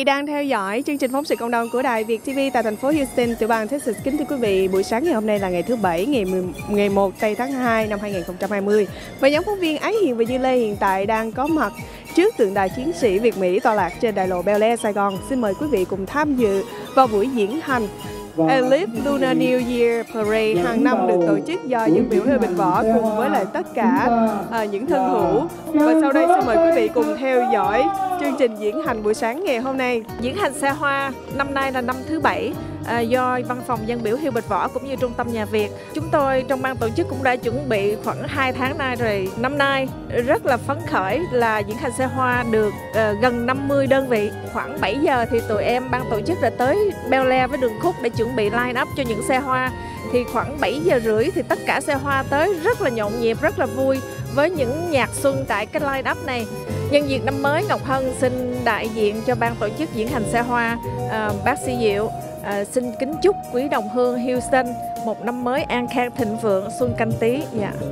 vị đang theo dõi chương trình phóng sự cộng đồng của Đài Việt TV tại thành phố Houston, tiểu bang Texas. Kính thưa quý vị, buổi sáng ngày hôm nay là ngày thứ Bảy, ngày 1 tây tháng 2 năm 2020. Và nhóm phóng viên Ái Hiền và Dư Lê hiện tại đang có mặt trước tượng đài chiến sĩ Việt Mỹ tọa lạc trên đại lộ Bel Air, Sài Gòn. Xin mời quý vị cùng tham dự vào buổi diễn hành Elite Lunar New Year Parade hàng năm được tổ chức do dân biểu Hơi Bình Võ cùng với lại tất cả những thân hữu. Và sau đây xin mời quý vị cùng theo dõi chương trình diễn hành buổi sáng ngày hôm nay. Diễn hành xe hoa năm nay là năm thứ 7 do Văn phòng Dân biểu Hiêu Bạch Võ cũng như Trung tâm Nhà Việt. Chúng tôi trong ban tổ chức cũng đã chuẩn bị khoảng 2 tháng nay rồi. Năm nay rất là phấn khởi là diễn hành xe hoa được gần 50 đơn vị. Khoảng 7 giờ thì tụi em ban tổ chức đã tới Bel Air với Đường Khúc để chuẩn bị line up cho những xe hoa. Thì khoảng 7 giờ rưỡi thì tất cả xe hoa tới rất là nhộn nhịp, rất là vui với những nhạc xuân tại cái line up này. Nhân dịp năm mới, Ngọc Hân xin đại diện cho ban tổ chức diễn hành xe hoa bác sĩ Diệu xin kính chúc quý đồng hương Houston một năm mới an khang thịnh vượng, xuân Canh Tý.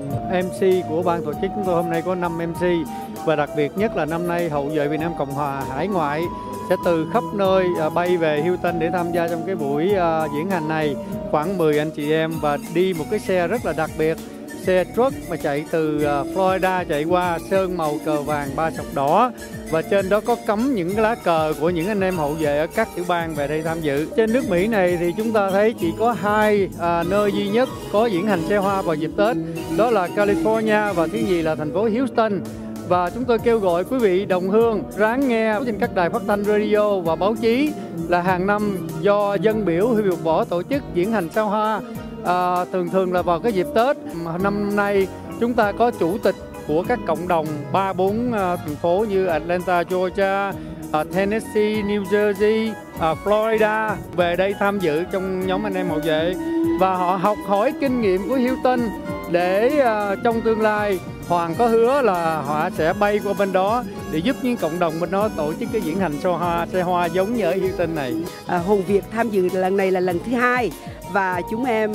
MC của ban tổ chức chúng tôi hôm nay có 5 MC và đặc biệt nhất là năm nay hậu vệ Việt Nam Cộng Hòa hải ngoại sẽ từ khắp nơi bay về Houston để tham gia trong cái buổi diễn hành này. Khoảng 10 anh chị em và đi một cái xe rất là đặc biệt, xe truck mà chạy từ Florida chạy qua, sơn màu cờ vàng 3 sọc đỏ và trên đó có cắm những cái lá cờ của những anh em hậu vệ ở các tiểu bang về đây tham dự. Trên nước Mỹ này thì chúng ta thấy chỉ có 2 nơi duy nhất có diễn hành xe hoa vào dịp Tết, đó là California và thứ nhì là thành phố Houston. Và chúng tôi kêu gọi quý vị đồng hương ráng nghe trên các đài phát thanh radio và báo chí là hàng năm do Dân biểu Hiêu Bạch Võ tổ chức diễn hành xe hoa thường là vào cái dịp Tết. Năm nay chúng ta có chủ tịch của các cộng đồng 3-4 thành phố như Atlanta, Georgia, Tennessee, New Jersey, Florida về đây tham dự trong nhóm anh em hậu vệ và họ học hỏi kinh nghiệm của Houston để trong tương lai Hoàng có hứa là họ sẽ bay qua bên đó để giúp những cộng đồng bên đó tổ chức cái diễn hành xe hoa giống như ở Houston này. Hùng Việt tham dự lần này là lần thứ 2 và chúng em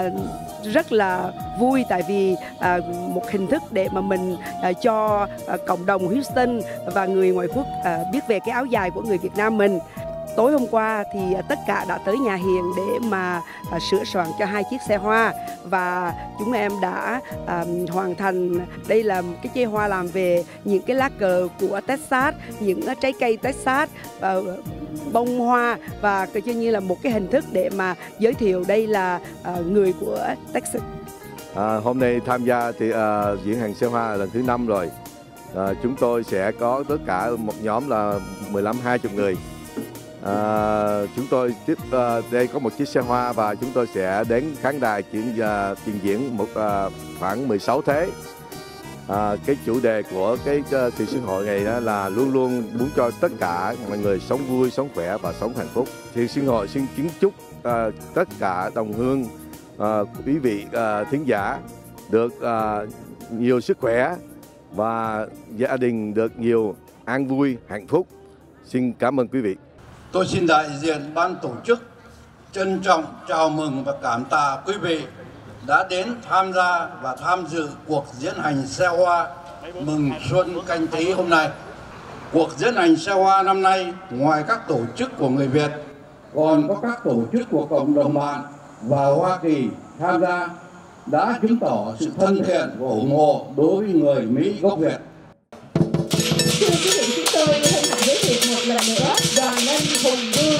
rất là vui tại vì một hình thức để mà mình cho cộng đồng Houston và người ngoại quốc biết về cái áo dài của người Việt Nam mình. Tối hôm qua thì tất cả đã tới nhà Hiền để mà sửa soạn cho 2 chiếc xe hoa và chúng em đã hoàn thành. Đây là cái chê hoa làm về những cái lá cờ của Texas, những trái cây Texas, bông hoa và coi như là một cái hình thức để mà giới thiệu đây là người của Texas. Hôm nay tham gia thì diễn hành xe hoa lần thứ 5 rồi. Chúng tôi sẽ có tất cả một nhóm là 15-20 người. Chúng tôi đây có một chiếc xe hoa và chúng tôi sẽ đến khán đài trình diễn khoảng 16 thế. Cái chủ đề của cái sự sinh hội này đó là luôn luôn muốn cho tất cả mọi người sống vui, sống khỏe và sống hạnh phúc. Thì sinh hội xin kính chúc tất cả đồng hương, quý vị thính giả được nhiều sức khỏe và gia đình được nhiều an vui, hạnh phúc. Xin cảm ơn quý vị. Tôi xin đại diện ban tổ chức trân trọng chào mừng và cảm tạ quý vị đã đến tham gia và tham dự cuộc diễn hành xe hoa mừng xuân Canh Tý hôm nay. Cuộc diễn hành xe hoa năm nay ngoài các tổ chức của người Việt còn có các tổ chức của cộng đồng bạn và Hoa Kỳ tham gia đã chứng tỏ sự thân thiện và ủng hộ đối với người Mỹ gốc Việt. Thưa quý vị, chúng tôi hân hạnh giới thiệu một lần nữa đoàn anh hùng vương.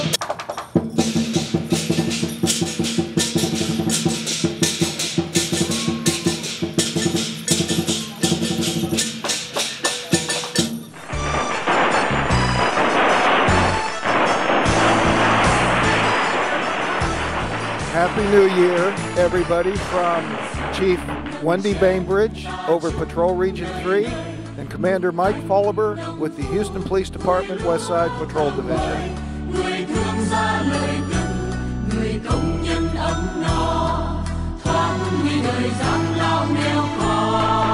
Happy New Year, everybody, from Chief Wendy Bainbridge over Patrol Region 3 and Commander Mike Folliber with the Houston Police Department West Side Patrol Division. Người thương gia lời từng, người công nhân ấm no, thoát nguy đời gian lao nghèo khó.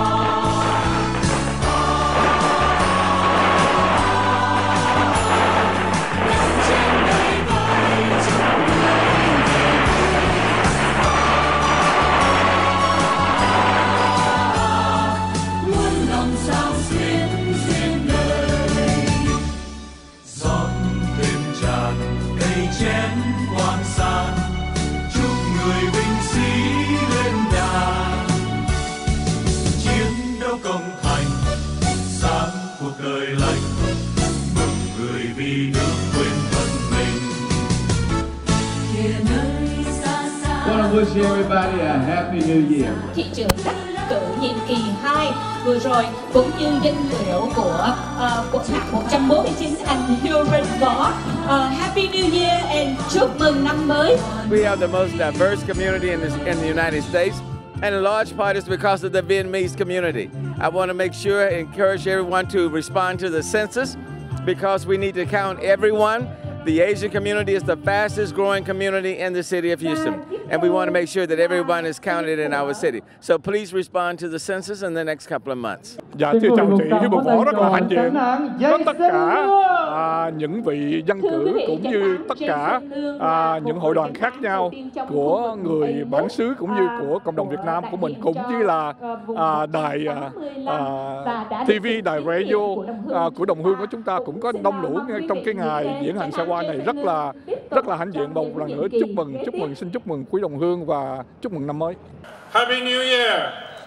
Giọt tình công thành, sáng cuộc đời lành, mừng người vì nước quên thân mình. I want to wish everybody a happy new year. Thị trưởng đắc cử nhiệm kỳ 2 vừa rồi cũng như danh hiệu của cuộc hạng 149 anh Huron Võ. Happy New Year and chúc mừng năm mới. We have the most diverse community in the United States, and in large part is because of the Vietnamese community. I want to make sure and encourage everyone to respond to the census because we need to count everyone. The Asian community is the fastest growing community in the city of Houston, and we want to make sure that everyone is counted in our city. So please respond to the census in the next couple of months. Dạ, thưa chào chị, Hiếu Bồ Võ rất là hãnh diện có tất cả những vị dân cử cũng như tất cả những hội đoàn khác nhau của người bản xứ cũng như của cộng đồng Việt Nam của mình, cũng như là đài TV, đài radio của đồng hương của chúng ta cũng có đông đủ trong cái ngày diễn hành xa hoa này, rất là hãnh diện. Một lần nữa xin chúc mừng quý đồng hương và chúc mừng năm mới. Happy New Year.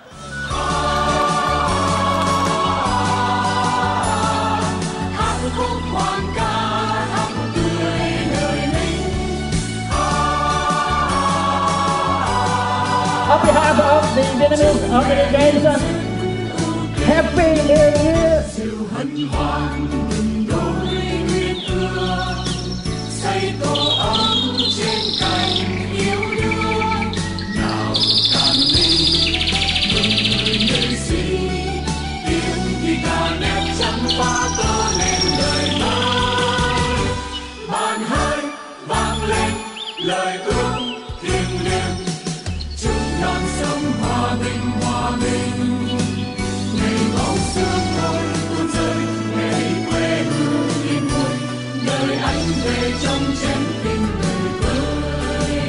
On behalf of the Vietnamese organization, Happy New Year! Sự hân hoan mừng đôi nguyên ương, xây tổ ấm trên cành yêu đương, nào càng linh mừng người nghệ sĩ, tiếng guitar nét chân pha tô lên đời mới. Bàn hơi vang lên lời ước thiêng liêng, chúc non sông hòa bình hòa bình. Ngày máu xương thôi tuôn rơi, ngày quê hương yên vui, đời anh về trong chén tình người vơi.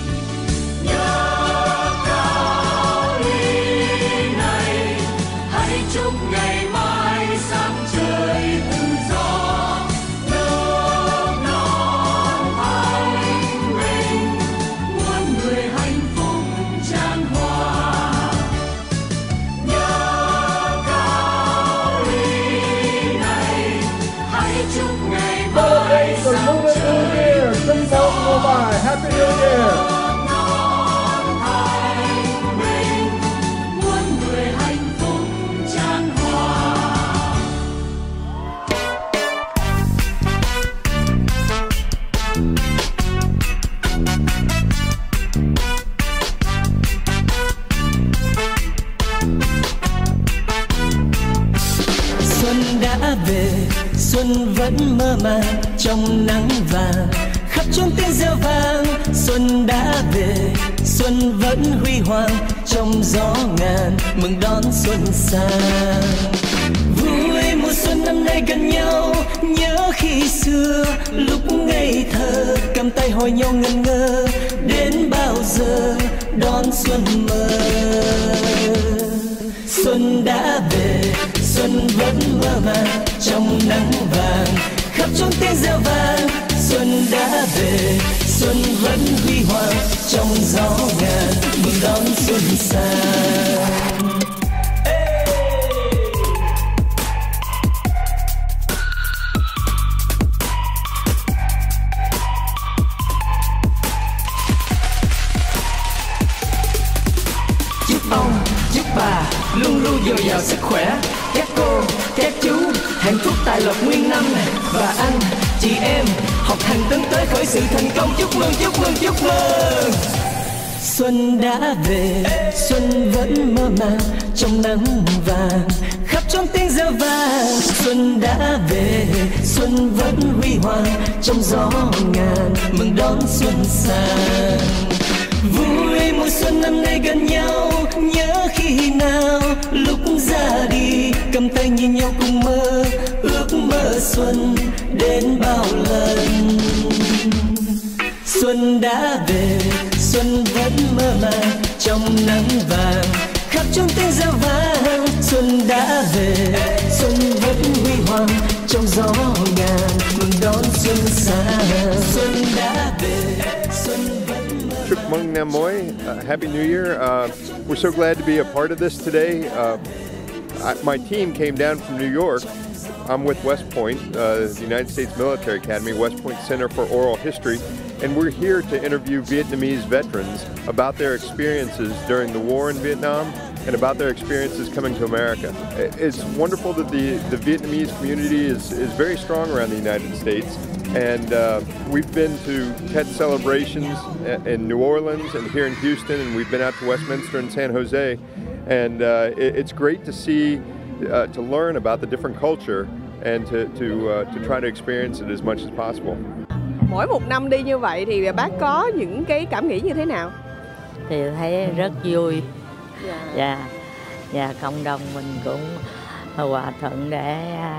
Nhớ cao ly này, hãy chúc ngày mai sáng trời tự do. Nước non thanh bình, muôn người hạnh phúc chan hòa. Nhớ cao ly này, hãy chúc ngày mai sáng trời tự do. Happy New Year! Non thanh bình, muôn người hạnh phúc chan hòa. Xuân đã về, xuân vẫn mơ màng trong nắng vàng, khắp chốn tiếng reo vang. Xuân đã về, xuân vẫn huy hoàng trong gió ngàn, mừng đón xuân sang. Vui mùa xuân năm nay gần nhau, nhớ khi xưa lúc ngây thơ, cầm tay hỏi nhau ngẩn ngơ, đến bao giờ đón xuân mơ. Xuân đã về, xuân vẫn mơ màng trong nắng vàng, khắp chốn tiếng reo vang. Xuân đã về, xuân vẫn huy hoàng trong gió ngàn, mừng đón xuân sang. Chúc ông, chúc bà luôn luôn dồi dào sức khỏe, các cô, các chú hạnh phúc tài lộc nguyên năm, và anh, chị em học hành tấn tới khởi sự thành công. Chúc mừng, chúc mừng, chúc mừng. Xuân đã về, xuân vẫn mơ màng trong nắng vàng, khắp chốn tiếng reo vang. Xuân đã về, xuân vẫn huy hoàng trong gió ngàn, mừng đón xuân sang. Vui mùa xuân năm nay gần nhau, nhớ khi nào lúc ra đi, cầm tay nhìn nhau cùng mơ, ước mơ xuân đến bao lần. Xuân đã về, xuân vẫn mơ màng trong nắng vàng, khắp chốn tiếng reo vang. Xuân đã về, xuân vẫn huy hoàng trong gió ngàn, mừng đón xuân sang. Xuân đã về, xuân vẫn mơ. Chúc mừng năm mới, Happy New Year. We're so glad to be a part of this today. My team came down from New York. I'm with West Point, the United States Military Academy, West Point Center for Oral History, and we're here to interview Vietnamese veterans about their experiences during the war in Vietnam and about their experiences coming to America. It's wonderful that the Vietnamese community is very strong around the United States, and we've been to Tet celebrations in New Orleans and here in Houston, and we've been out to Westminster and San Jose, and it's great to see, to learn about the different culture and to try to experience it as much as possible. Mỗi một năm đi như vậy thì bác có những cái cảm nghĩ như thế nào? Thì thấy rất vui. Và cộng đồng mình cũng hòa thuận để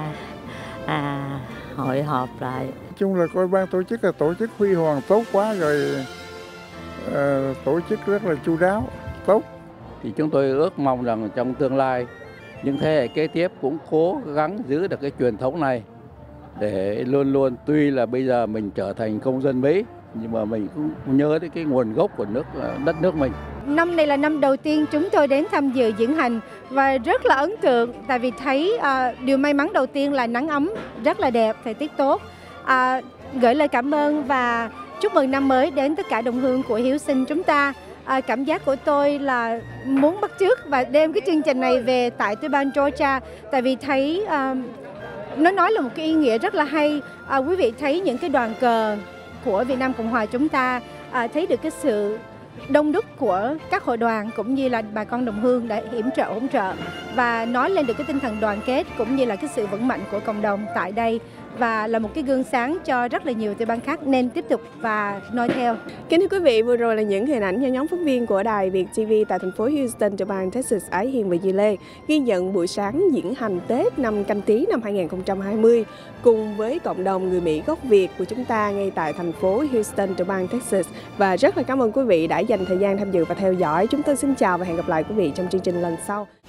hội họp lại. Nói chung là coi ban tổ chức là tổ chức huy hoàng tốt quá rồi, tổ chức rất là chu đáo, tốt. Thì chúng tôi ước mong rằng trong tương lai những thế hệ kế tiếp cũng cố gắng giữ được cái truyền thống này để luôn luôn, tuy là bây giờ mình trở thành công dân Mỹ nhưng mà mình cũng nhớ đến cái nguồn gốc của đất nước mình. Năm này là năm đầu tiên chúng tôi đến tham dự diễn hành và rất là ấn tượng, tại vì thấy điều may mắn đầu tiên là nắng ấm rất là đẹp, thời tiết tốt. Gửi lời cảm ơn và chúc mừng năm mới đến tất cả đồng hương của Hiếu Sinh chúng ta. Cảm giác của tôi là muốn bắt chước và đem cái chương trình này về tại tiểu bang Georgia, tại vì thấy nó nói là một cái ý nghĩa rất là hay. Quý vị thấy những cái đoàn cờ của Việt Nam Cộng Hòa chúng ta, thấy được cái sự đông đúc của các hội đoàn cũng như là bà con đồng hương đã hỗ trợ và nói lên được cái tinh thần đoàn kết cũng như là cái sự vững mạnh của cộng đồng tại đây, và là một cái gương sáng cho rất là nhiều tiểu bang khác nên tiếp tục và noi theo. Kính thưa quý vị, vừa rồi là những hình ảnh do nhóm phóng viên của đài Việt TV tại thành phố Houston, tiểu bang Texas, Ái Hiền và Dư Lê ghi nhận buổi sáng diễn hành Tết năm Canh Tý năm 2020 cùng với cộng đồng người Mỹ gốc Việt của chúng ta ngay tại thành phố Houston, tiểu bang Texas. Và rất là cảm ơn quý vị đã dành thời gian tham dự và theo dõi. Chúng tôi xin chào và hẹn gặp lại quý vị trong chương trình lần sau.